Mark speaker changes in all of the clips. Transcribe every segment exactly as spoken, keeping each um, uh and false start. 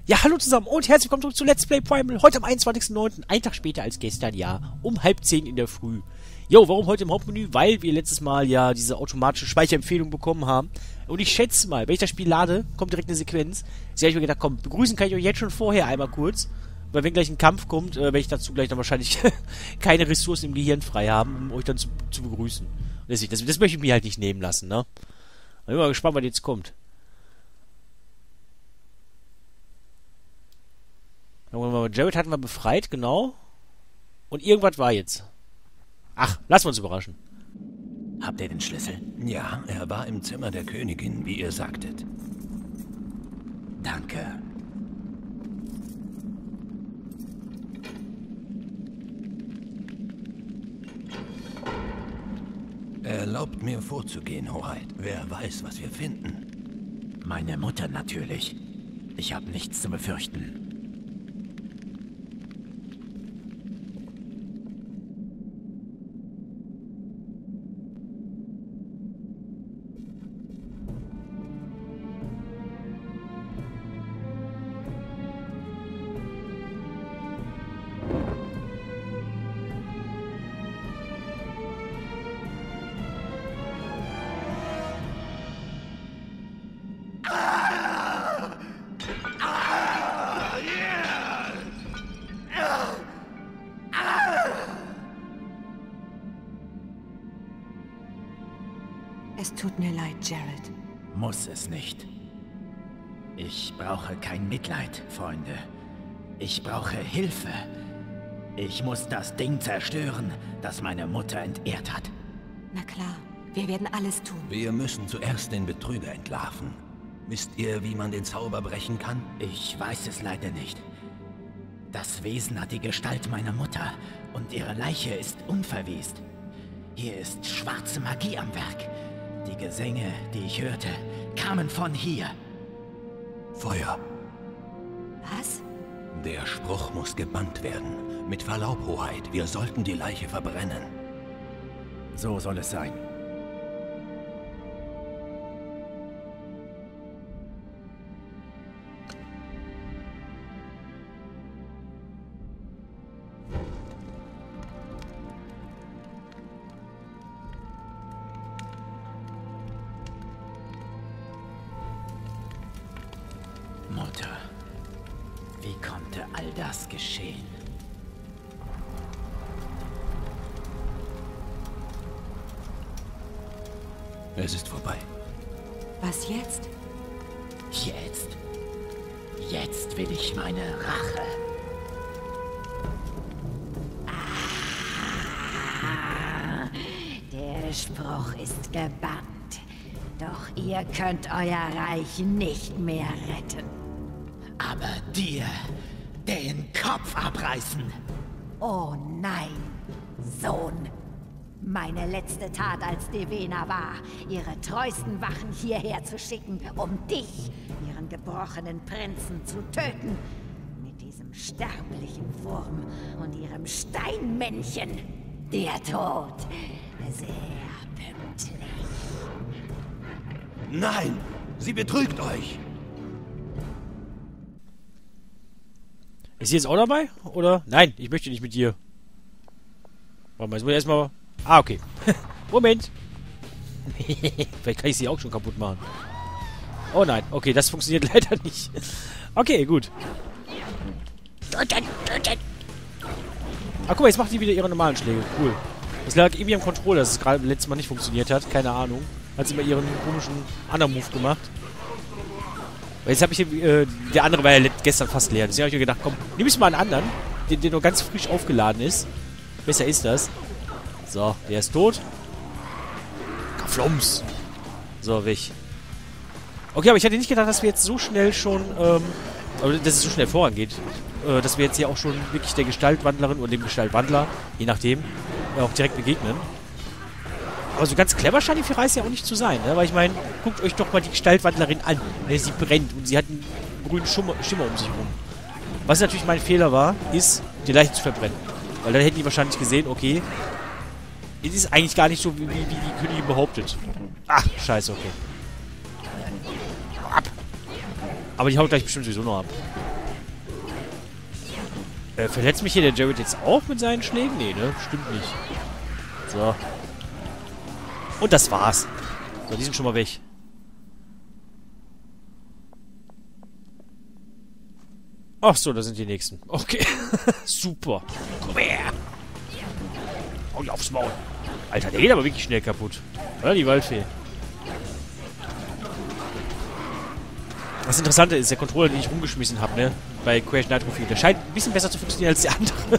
Speaker 1: Ja, hallo zusammen und herzlich willkommen zurück zu Let's Play Primal. Heute am einundzwanzigsten neunten Ein Tag später als gestern, ja. Um halb zehn in der Früh. Jo, warum heute im Hauptmenü? Weil wir letztes Mal ja diese automatische Speicherempfehlung bekommen haben. Und ich schätze mal, wenn ich das Spiel lade, kommt direkt eine Sequenz. Jetzt habe ich mir gedacht, komm, begrüßen kann ich euch jetzt schon vorher einmal kurz. Weil wenn gleich ein Kampf kommt, äh, werde ich dazu gleich dann wahrscheinlich keine Ressourcen im Gehirn frei haben, um euch dann zu, zu begrüßen. Deswegen, das, das möchte ich mir halt nicht nehmen lassen, ne? Bin mal gespannt, was jetzt kommt. Jared hatten wir befreit, genau. Und irgendwas war jetzt. Ach, lassen wir uns überraschen.
Speaker 2: Habt ihr den Schlüssel?
Speaker 3: Ja, er war im Zimmer der Königin, wie ihr sagtet.
Speaker 2: Danke.
Speaker 3: Erlaubt mir vorzugehen, Hoheit. Wer weiß, was wir finden.
Speaker 2: Meine Mutter natürlich. Ich habe nichts zu befürchten.
Speaker 4: Es tut mir leid, Jared.
Speaker 2: Muss es nicht. Ich brauche kein Mitleid, Freunde. Ich brauche Hilfe. Ich muss das Ding zerstören, das meine Mutter entehrt hat.
Speaker 4: Na klar, wir werden alles tun.
Speaker 3: Wir müssen zuerst den Betrüger entlarven. Wisst ihr, wie man den Zauber brechen kann?
Speaker 2: Ich weiß es leider nicht. Das Wesen hat die Gestalt meiner Mutter und ihre Leiche ist unverwest. Hier ist schwarze Magie am Werk. Die Gesänge, die ich hörte, kamen von hier.
Speaker 3: Feuer.
Speaker 4: Was?
Speaker 3: Der Spruch muss gebannt werden. Mit Verlaub, Hoheit, wir sollten die Leiche verbrennen.
Speaker 2: So soll es sein. Mutter, wie konnte all das geschehen?
Speaker 3: Es ist vorbei.
Speaker 4: Was jetzt?
Speaker 2: Jetzt. Jetzt will ich meine Rache.
Speaker 5: Ah, der Spruch ist gebannt. Doch ihr könnt euer Reich nicht mehr retten.
Speaker 2: Aber dir den Kopf abreißen.
Speaker 5: Oh nein, Sohn. Meine letzte Tat als Devena war, ihre treuesten Wachen hierher zu schicken, um dich, ihren gebrochenen Prinzen, zu töten. Mit diesem sterblichen Wurm und ihrem Steinmännchen. Der Tod. Sehr pünktlich.
Speaker 3: Nein! Sie betrügt euch!
Speaker 1: Ist sie jetzt auch dabei? Oder? Nein, ich möchte nicht mit dir. Warte mal, jetzt muss ich erstmal... Ah, okay. Moment. Vielleicht kann ich sie auch schon kaputt machen. Oh nein, okay, das funktioniert leider nicht. Okay, gut. Ah, guck mal, jetzt macht die wieder ihre normalen Schläge. Cool. Das lag irgendwie am Controller, dass es gerade letztes Mal nicht funktioniert hat. Keine Ahnung. Hat sie mal ihren komischen anderen Move gemacht. Weil jetzt habe ich... Äh, der andere war ja gestern fast leer. Deswegen habe ich mir gedacht, komm, nimm ich mal einen anderen, den, der noch ganz frisch aufgeladen ist. Besser ist das. So, der ist tot. Kaflums. So, weg. Okay, aber ich hätte nicht gedacht, dass wir jetzt so schnell schon, ähm, also dass es so schnell vorangeht. Äh, dass wir jetzt hier auch schon wirklich der Gestaltwandlerin oder dem Gestaltwandler, je nachdem, äh, auch direkt begegnen. Aber so ganz clever scheint die Fireis ja auch nicht zu sein, ne? Weil ich meine, guckt euch doch mal die Gestaltwandlerin an. Ne? Sie brennt und sie hat einen grünen Schimmer, Schimmer um sich rum. Was natürlich mein Fehler war, ist, die Leiche zu verbrennen. Weil dann hätten die wahrscheinlich gesehen, okay, es ist eigentlich gar nicht so, wie, wie die Königin behauptet. Ach, scheiße, okay. Ab. Aber die haut gleich bestimmt sowieso noch ab. Äh, verletzt mich hier der Jared jetzt auch mit seinen Schlägen? Nee, ne? Stimmt nicht. So. Und das war's. So, die sind schon mal weg. Ach so, da sind die nächsten. Okay. Super. Komm her. Hau die aufs Maul. Alter, der geht aber wirklich schnell kaputt. Oder die Waldfee. Das Interessante ist, der Controller, den ich rumgeschmissen habe, ne? Bei Crash Nitro vier, der scheint ein bisschen besser zu funktionieren als der andere.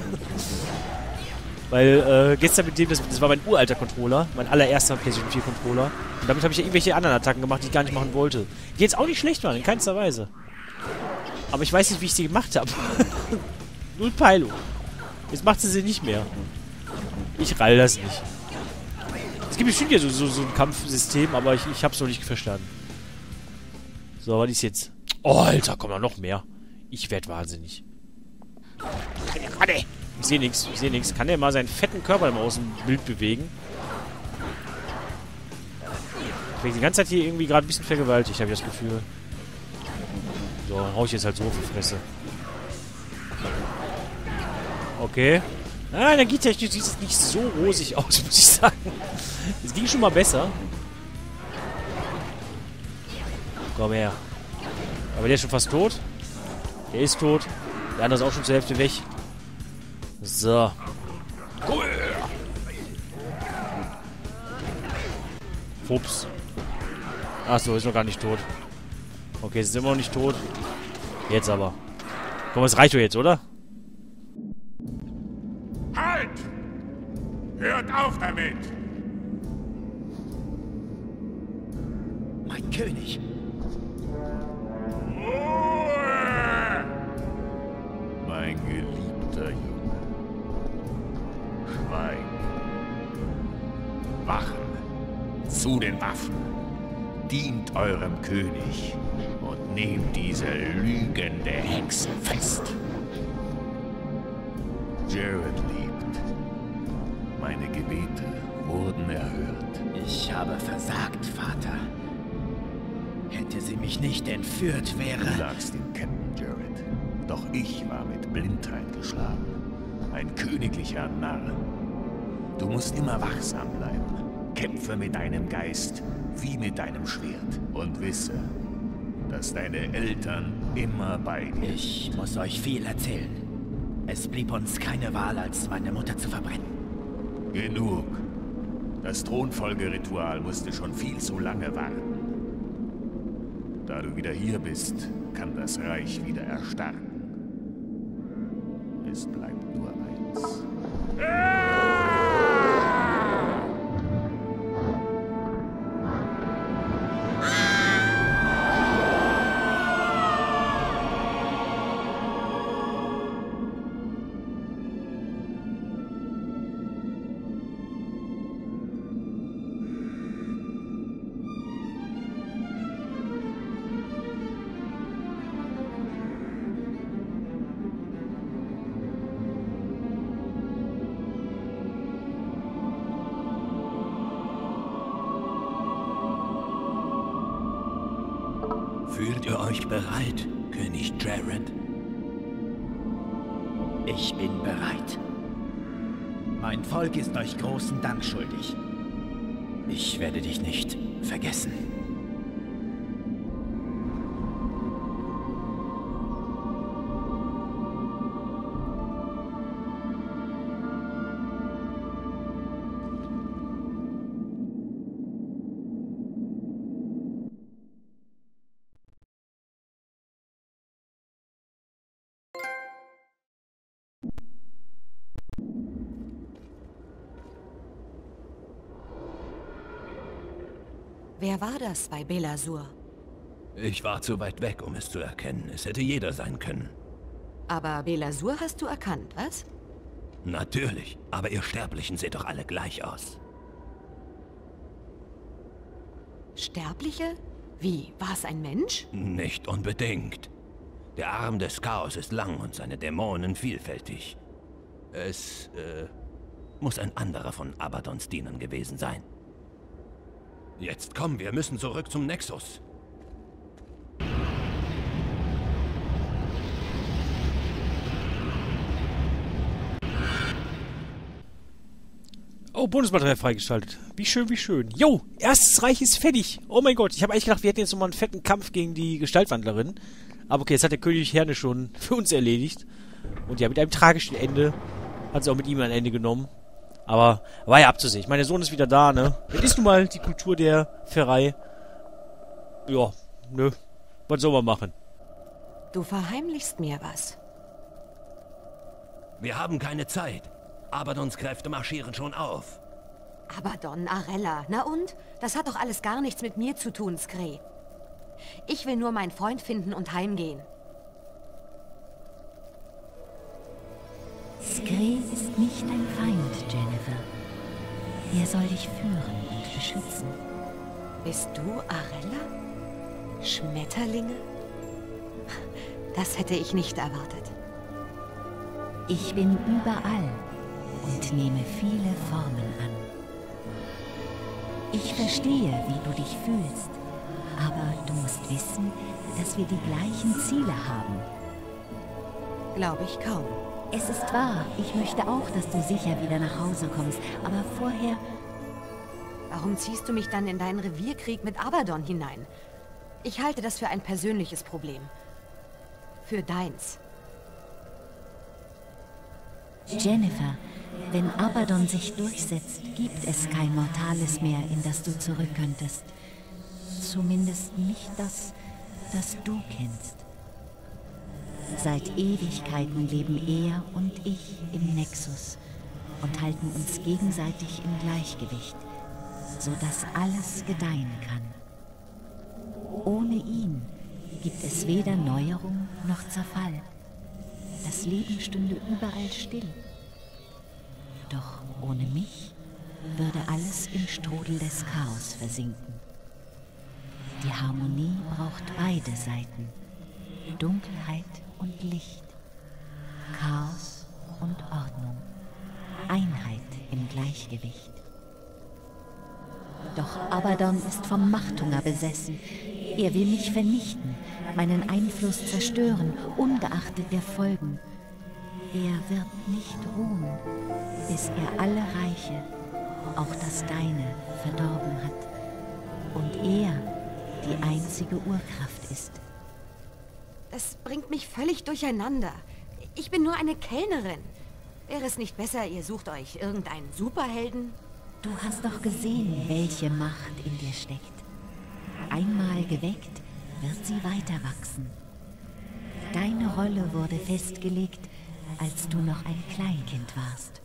Speaker 1: Weil, äh, gestern mit dem, das, das war mein uralter Controller, mein allererster PlayStation vier Controller. Und damit habe ich ja irgendwelche anderen Attacken gemacht, die ich gar nicht machen wollte. Die jetzt auch nicht schlecht waren, in keinster Weise. Aber ich weiß nicht, wie ich sie gemacht habe. Null Peilung. Jetzt macht sie sie nicht mehr. Ich rall das nicht. Es gibt bestimmt ja so, so, so ein Kampfsystem, aber ich, ich hab's noch nicht verstanden. So, was ist jetzt? Oh, Alter, komm da noch mehr. Ich werd wahnsinnig. Ich sehe nichts, ich sehe nichts. Kann der mal seinen fetten Körper mal aus dem Bild bewegen? Ich bin die ganze Zeit hier irgendwie gerade ein bisschen vergewaltigt, habe ich das Gefühl. So, dann hau ich jetzt halt so auf die Fresse. Okay. Ah, der Energietechnisch sieht es nicht so rosig aus, muss ich sagen. Es ging schon mal besser. Komm her. Aber der ist schon fast tot. Der ist tot. Der andere ist auch schon zur Hälfte weg. So. Cool. Fups. Achso, ist noch gar nicht tot. Okay, ist immer noch nicht tot. Jetzt aber. Komm, das reicht doch jetzt, oder?
Speaker 6: Halt! Hört auf damit!
Speaker 2: Mein König.
Speaker 6: Ruhe! Mein geliebter Junge. Schweig. Wachen. Zu den Waffen. Dient eurem König und nehmt diese lügende Hexe fest. Jared lebt. Meine Gebete wurden erhört.
Speaker 2: Ich habe versagt, Vater. Hätte sie mich nicht entführt, wäre...
Speaker 6: Du lagst in Ketten, Jared. Doch ich war mit Blindheit geschlagen. Ein königlicher Narr. Du musst immer wachsam bleiben. Kämpfe mit deinem Geist wie mit deinem Schwert. Und wisse, dass deine Eltern immer bei dir sind.
Speaker 2: Ich muss euch viel erzählen. Es blieb uns keine Wahl, als meine Mutter zu verbrennen.
Speaker 6: Genug. Das Thronfolgeritual musste schon viel zu lange warten. Da du wieder hier bist, kann das Reich wieder erstarken. Es bleibt nur eins.
Speaker 3: Fühlt ihr euch bereit, König Jared?
Speaker 2: Ich bin bereit. Mein Volk ist euch großen Dank schuldig. Ich werde dich nicht vergessen.
Speaker 4: Wer war das bei Belasur?
Speaker 3: Ich war zu weit weg, um es zu erkennen. Es hätte jeder sein können.
Speaker 4: Aber Belasur hast du erkannt, was?
Speaker 3: Natürlich, aber ihr Sterblichen seht doch alle gleich aus.
Speaker 4: Sterbliche? Wie? War es ein Mensch?
Speaker 3: Nicht unbedingt. Der Arm des Chaos ist lang und seine Dämonen vielfältig. Es, äh, muss ein anderer von Abadons Dienern gewesen sein. Jetzt komm, wir müssen zurück zum Nexus.
Speaker 1: Oh, Bonusmaterial freigeschaltet. Wie schön, wie schön. Jo, erstes Reich ist fertig. Oh mein Gott, ich habe eigentlich gedacht, wir hätten jetzt nochmal einen fetten Kampf gegen die Gestaltwandlerin. Aber okay, jetzt hat der König Herne schon für uns erledigt. Und ja, mit einem tragischen Ende hat sie auch mit ihm ein Ende genommen. Aber war ja abzusehen. Ich meine, der Sohn ist wieder da, ne? Das ist nun mal die Kultur der Pferei. Ja, nö. Was soll man machen?
Speaker 4: Du verheimlichst mir was.
Speaker 3: Wir haben keine Zeit. Abadons Kräfte marschieren schon auf.
Speaker 4: Abaddon, Arella. Na und? Das hat doch alles gar nichts mit mir zu tun, Skre. Ich will nur meinen Freund finden und heimgehen.
Speaker 5: Skre ist nicht dein Feind, Jennifer. Er soll dich führen und beschützen.
Speaker 4: Bist du Arella? Schmetterlinge? Das hätte ich nicht erwartet.
Speaker 5: Ich bin überall und nehme viele Formen an. Ich verstehe, wie du dich fühlst, aber du musst wissen, dass wir die gleichen Ziele haben.
Speaker 4: Glaube ich kaum.
Speaker 5: Es ist wahr, ich möchte auch, dass du sicher wieder nach Hause kommst, aber vorher...
Speaker 4: Warum ziehst du mich dann in deinen Revierkrieg mit Abaddon hinein? Ich halte das für ein persönliches Problem. Für deins.
Speaker 5: Jennifer, wenn Abaddon sich durchsetzt, gibt es kein Mortales mehr, in das du zurück könntest. Zumindest nicht das, das du kennst. Seit Ewigkeiten leben er und ich im Nexus und halten uns gegenseitig im Gleichgewicht, sodass alles gedeihen kann. Ohne ihn gibt es weder Neuerung noch Zerfall. Das Leben stünde überall still. Doch ohne mich würde alles im Strudel des Chaos versinken. Die Harmonie braucht beide Seiten. Dunkelheit und Licht. Chaos und Ordnung. Einheit im Gleichgewicht. Doch Abaddon ist vom Machthunger besessen. Er will mich vernichten, meinen Einfluss zerstören, ungeachtet der Folgen. Er wird nicht ruhen, bis er alle Reiche, auch das deine, verdorben hat. Und er die einzige Urkraft ist.
Speaker 4: Das bringt mich völlig durcheinander. Ich bin nur eine Kellnerin. Wäre es nicht besser, ihr sucht euch irgendeinen Superhelden?
Speaker 5: Du hast doch gesehen, welche Macht in dir steckt. Einmal geweckt, wird sie weiter wachsen. Deine Rolle wurde festgelegt, als du noch ein Kleinkind warst.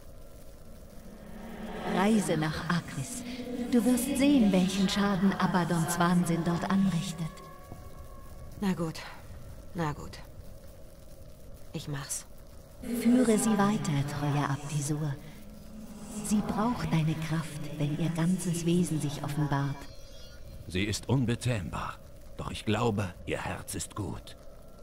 Speaker 5: Reise nach Arquis. Du wirst sehen, welchen Schaden Abaddons Wahnsinn dort anrichtet.
Speaker 4: Na gut, na gut. Ich mach's.
Speaker 5: Führe sie weiter, treuer Abtisur. Sie braucht deine Kraft, wenn ihr ganzes Wesen sich offenbart.
Speaker 3: Sie ist unbezähmbar, doch ich glaube, ihr Herz ist gut.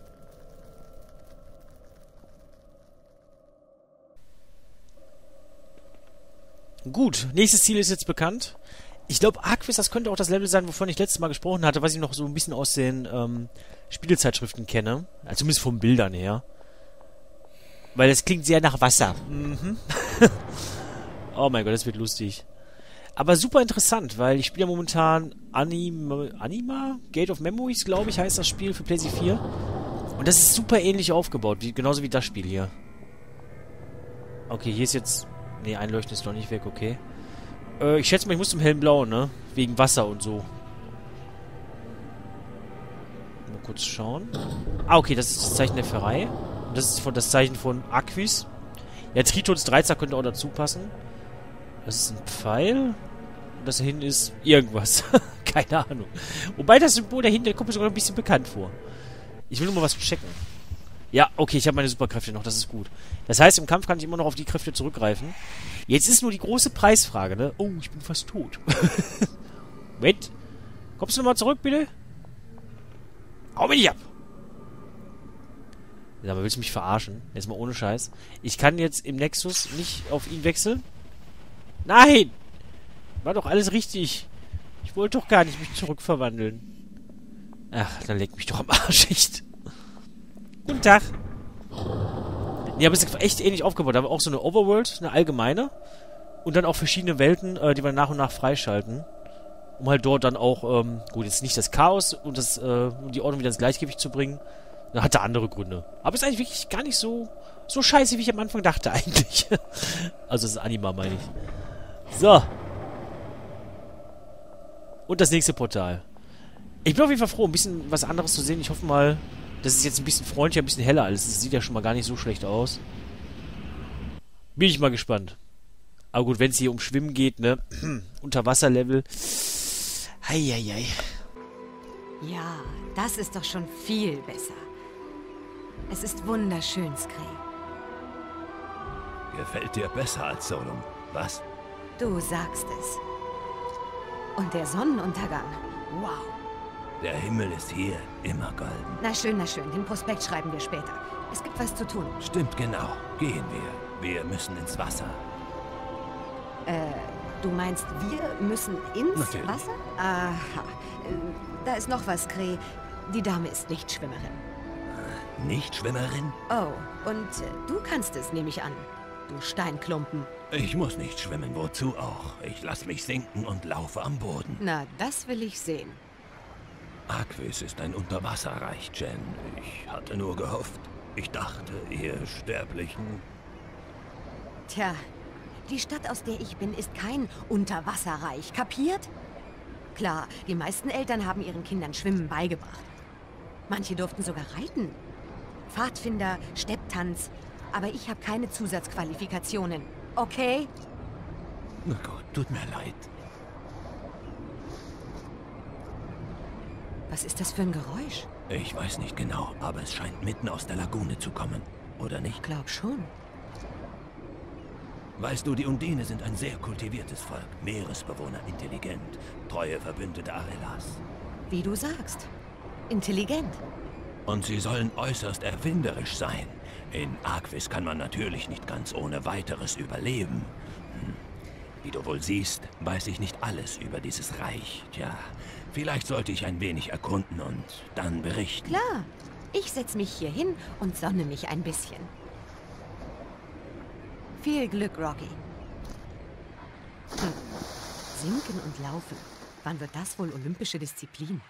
Speaker 1: Gut, nächstes Ziel ist jetzt bekannt. Ich glaube, Arquis, das könnte auch das Level sein, wovon ich letztes Mal gesprochen hatte, was ich noch so ein bisschen aus den ähm, Spielezeitschriften kenne. Also zumindest von Bildern her. Weil das klingt sehr nach Wasser. Mhm. Oh mein Gott, das wird lustig. Aber super interessant, weil ich spiele ja momentan Anima, Anima? Gate of Memories, glaube ich, heißt das Spiel für PlayStation vier. Und das ist super ähnlich aufgebaut, wie, genauso wie das Spiel hier. Okay, hier ist jetzt... Ne, einleuchten ist noch nicht weg, okay. Äh, ich schätze mal, ich muss zum hellen Blau, ne? Wegen Wasser und so. Mal kurz schauen. Ah, okay, das ist das Zeichen der Pferei. Und das ist von, das Zeichen von Arquis. Ja, Tritons Dreizack könnte auch dazu passen. Das ist ein Pfeil. Und das da hinten ist irgendwas. Keine Ahnung. Wobei das Symbol dahinter, der kommt mir sogar ein bisschen bekannt vor. Ich will nur mal was checken. Ja, okay, ich habe meine Superkräfte noch, das ist gut. Das heißt, im Kampf kann ich immer noch auf die Kräfte zurückgreifen. Jetzt ist nur die große Preisfrage, ne? Oh, ich bin fast tot. Moment. Kommst du nochmal zurück, bitte? Hau mich nicht ab! Ja, aber willst du mich verarschen? Jetzt mal ohne Scheiß. Ich kann jetzt im Nexus nicht auf ihn wechseln? Nein! War doch alles richtig. Ich wollte doch gar nicht mich zurückverwandeln. Ach, dann leg mich doch am Arsch, echt. Guten Tag. Nee, aber es ist echt ähnlich aufgebaut. Da war auch so eine Overworld, eine allgemeine. Und dann auch verschiedene Welten, äh, die wir nach und nach freischalten. Um halt dort dann auch, ähm, gut, jetzt nicht das Chaos und das, äh, um die Ordnung wieder ins Gleichgewicht zu bringen. Da hat er andere Gründe. Aber ist eigentlich wirklich gar nicht so, so scheiße, wie ich am Anfang dachte eigentlich. Also das ist Anima, meine ich. So. Und das nächste Portal. Ich bin auf jeden Fall froh, ein bisschen was anderes zu sehen. Ich hoffe mal, das ist jetzt ein bisschen freundlicher, ein bisschen heller alles. Das sieht ja schon mal gar nicht so schlecht aus. Bin ich mal gespannt. Aber gut, wenn es hier um Schwimmen geht, ne? Unterwasserlevel. Heieiei.
Speaker 4: Ja, das ist doch schon viel besser. Es ist wunderschön, Skree.
Speaker 3: Gefällt dir besser als Solum, was?
Speaker 4: Du sagst es. Und der Sonnenuntergang. Wow.
Speaker 3: Der Himmel ist hier immer golden.
Speaker 4: Na schön, na schön. Den Prospekt schreiben wir später. Es gibt was zu tun.
Speaker 3: Stimmt genau. Gehen wir. Wir müssen ins Wasser.
Speaker 4: Äh, du meinst, wir müssen ins
Speaker 3: Natürlich.
Speaker 4: Wasser? Aha. Äh, da ist noch was, Skree. Die Dame ist nicht Schwimmerin.
Speaker 3: Nicht Schwimmerin?
Speaker 4: Oh, und äh, du kannst es, nehme ich an. Du Steinklumpen.
Speaker 3: Ich muss nicht schwimmen, wozu auch. Ich lass mich sinken und laufe am Boden.
Speaker 4: Na, das will ich sehen.
Speaker 3: Arkwis ist ein Unterwasserreich, Jen. Ich hatte nur gehofft. Ich dachte, ihr Sterblichen...
Speaker 4: Tja, die Stadt, aus der ich bin, ist kein Unterwasserreich. Kapiert? Klar, die meisten Eltern haben ihren Kindern Schwimmen beigebracht. Manche durften sogar reiten. Pfadfinder, Stepptanz. Aber ich habe keine Zusatzqualifikationen. Okay?
Speaker 3: Na gut, tut mir leid.
Speaker 4: Was ist das für ein Geräusch?
Speaker 3: Ich weiß nicht genau, aber es scheint mitten aus der Lagune zu kommen. Oder nicht?
Speaker 4: Glaub schon.
Speaker 3: Weißt du, die Undine sind ein sehr kultiviertes Volk. Meeresbewohner, intelligent. Treue Verbündete Arellas.
Speaker 4: Wie du sagst. Intelligent.
Speaker 3: Und sie sollen äußerst erfinderisch sein. In Arkwis kann man natürlich nicht ganz ohne weiteres überleben. Hm. Wie du wohl siehst, weiß ich nicht alles über dieses Reich. Tja, vielleicht sollte ich ein wenig erkunden und dann berichten.
Speaker 4: Klar. Ich setz mich hier hin und sonne mich ein bisschen. Viel Glück, Rocky. Hm. Sinken und laufen. Wann wird das wohl olympische Disziplin?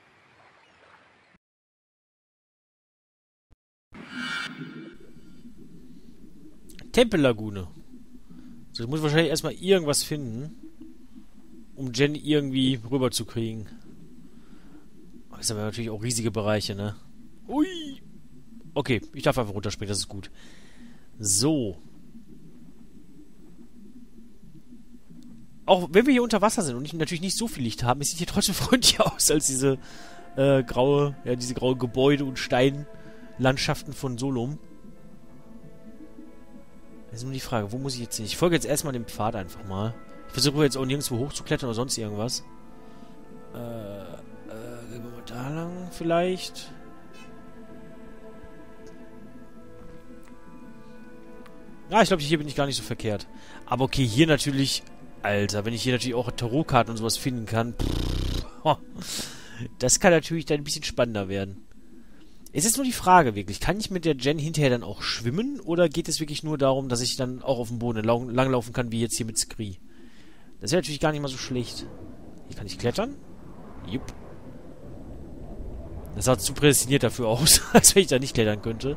Speaker 1: Tempellagune. So, ich muss wahrscheinlich erstmal irgendwas finden, um Jen irgendwie rüberzukriegen. Das sind aber natürlich auch riesige Bereiche, ne? Ui! Okay, ich darf einfach runterspringen, das ist gut. So. Auch wenn wir hier unter Wasser sind und natürlich nicht so viel Licht haben, es sieht hier trotzdem freundlicher aus als diese äh, graue, ja, diese graue Gebäude und Steinlandschaften von Solum. Das ist nur die Frage, wo muss ich jetzt hin? Ich folge jetzt erstmal dem Pfad einfach mal. Ich versuche jetzt auch nirgendwo hochzuklettern oder sonst irgendwas. Äh, äh, gehen wir mal da lang vielleicht. Ja, ich glaube, hier bin ich gar nicht so verkehrt. Aber okay, hier natürlich... Alter, wenn ich hier natürlich auch Tarotkarten und sowas finden kann... Pff, oh, das kann natürlich dann ein bisschen spannender werden. Es ist nur die Frage wirklich, kann ich mit der Jen hinterher dann auch schwimmen? Oder geht es wirklich nur darum, dass ich dann auch auf dem Boden lang, langlaufen kann, wie jetzt hier mit Skree? Das wäre natürlich gar nicht mal so schlecht. Hier kann ich klettern. Jupp. Das sah zu prädestiniert dafür aus, als wenn ich da nicht klettern könnte.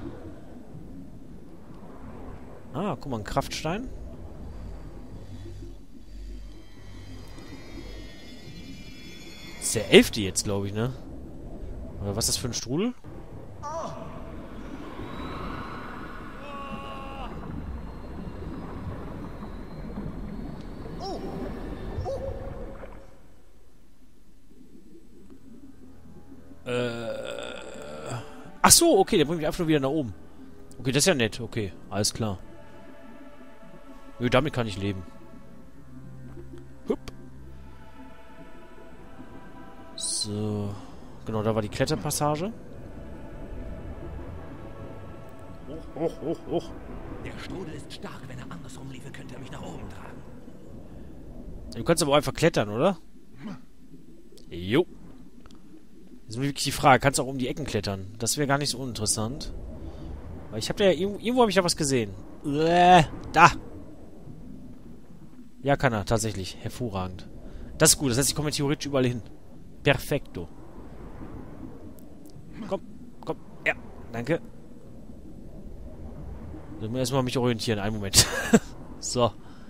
Speaker 1: Ah, guck mal, ein Kraftstein. Das ist der elfte jetzt, glaube ich, ne? Oder was ist das für ein Strudel? Äh. Ach so, okay, der bringt mich einfach nur wieder nach oben. Okay, das ist ja nett. Okay, alles klar. Nö, damit kann ich leben. Hup. So. Genau, da war die Kletterpassage. Hoch, hoch, hoch, hoch.
Speaker 3: Der Strudel ist stark. Wenn er andersrum liefe, könnte er mich nach oben tragen.
Speaker 1: Du kannst aber auch einfach klettern, oder? Jo. Das ist wirklich die Frage. Kannst du auch um die Ecken klettern? Das wäre gar nicht so uninteressant. Weil ich habe da ja... Irgendwo, irgendwo habe ich da was gesehen. Äh, da. Ja, kann er, tatsächlich. Hervorragend. Das ist gut, das heißt, ich komme theoretisch überall hin. Perfekto. Komm, komm, ja, danke. Ich muss erstmal mich orientieren, einen Moment. So.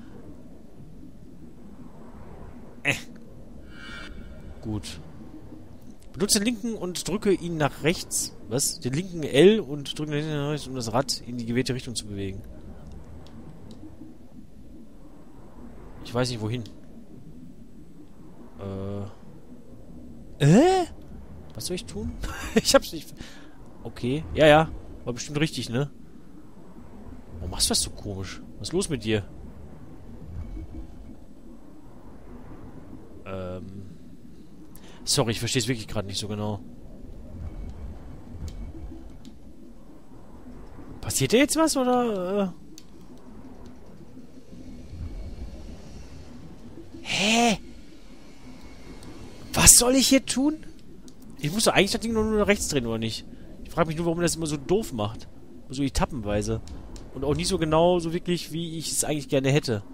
Speaker 1: Äh. Gut. Benutze den linken und drücke ihn nach rechts. Was? Den linken L und drücke den nach rechts, um das Rad in die gewählte Richtung zu bewegen. Ich weiß nicht, wohin. Äh. Äh? Was soll ich tun? Ich hab's nicht... Okay. Ja, ja. War bestimmt richtig, ne? Warum machst du das so komisch? Was ist los mit dir? Ähm... Sorry, ich verstehe es wirklich gerade nicht so genau. Passiert da jetzt was, oder? Äh? Hä? Was soll ich hier tun? Ich muss doch eigentlich das Ding nur nach rechts drehen, oder nicht? Ich frage mich nur, warum das immer so doof macht. So etappenweise. Und auch nicht so genau, so wirklich, wie ich es eigentlich gerne hätte.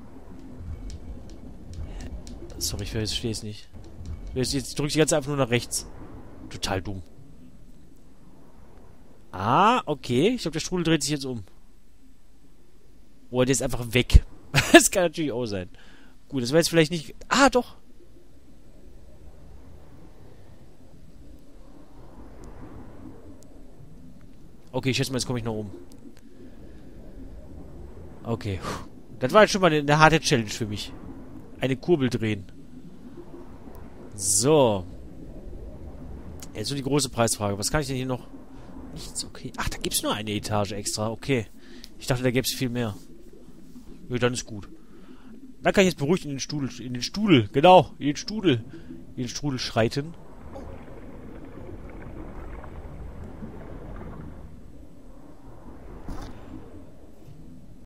Speaker 1: Sorry, ich verstehe es nicht. Jetzt, jetzt drücke ich die ganze Zeit einfach nur nach rechts. Total dumm. Ah, okay. Ich glaube, der Strudel dreht sich jetzt um. Oder der ist einfach weg. Das kann natürlich auch sein. Gut, das war jetzt vielleicht nicht... Ah, doch. Okay, ich schätze mal, jetzt komme ich noch um. Okay. Das war jetzt schon mal eine, eine harte Challenge für mich. Eine Kurbel drehen. So. Jetzt so die große Preisfrage. Was kann ich denn hier noch... Nichts, okay. Ach, da gibt es nur eine Etage extra. Okay. Ich dachte, da gäbe es viel mehr. Ja, dann ist gut. Dann kann ich jetzt beruhigt in den Studel... In den Studel, genau. In den Studel. In den Strudel schreiten.